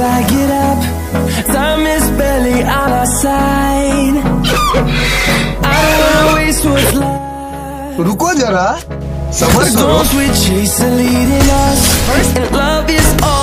I get up, time is barely on our side. I don't wanna waste what's left. रुको जरा, सबर करो। Storms we chase are leading us, and love is all